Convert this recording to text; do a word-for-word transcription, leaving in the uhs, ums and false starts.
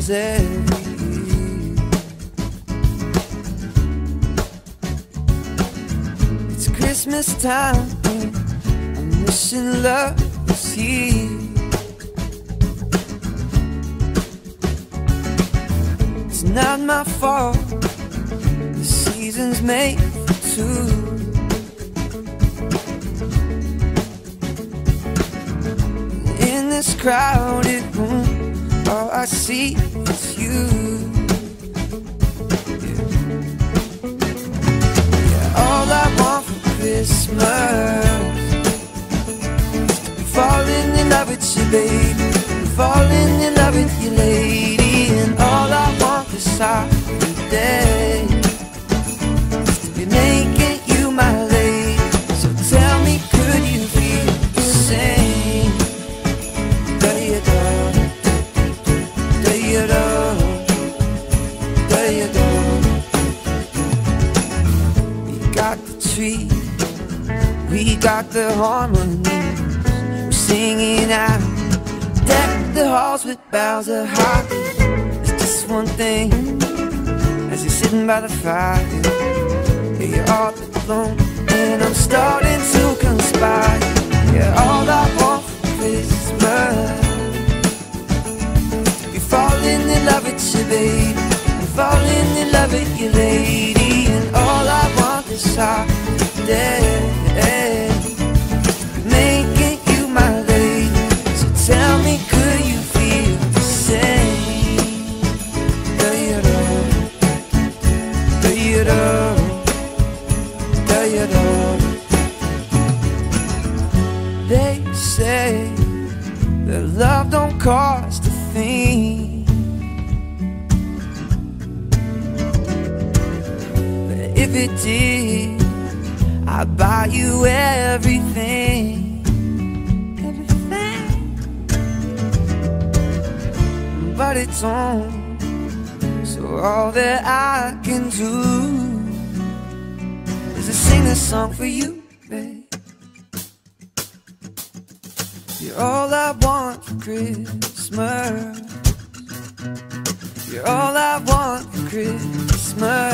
say it's Christmas time and I'm wishing love was here. It's not my fault, the season's made for two. In this crowded room, all I see is you. Yeah. Yeah, all I want for Christmas is to be falling in love with you, baby, falling in love with you, lady. And all I want this holiday is to be making you my lady. So tell me, could you feel the same? Do you do? Do you do? Do you do? We got the tree, we got the harmonies, we're singing out. Deck the halls with boughs of holly. It's just one thing, as you're sitting by the fire, yeah, you're all alone and I'm starting to conspire. Yeah, all I want for Christmas is to be falling in love with you, baby, and falling in love with you, lady. And all I want is holiday, making you my lady. So tell me, could you feel the same? Do you do? Do you do? Do you do? They say that love don't cost a thing, but if it did, I'd buy you everything. But it's on, so all that I can do is to sing a song for you, babe. You're all I want for Christmas. You're all I want for Christmas.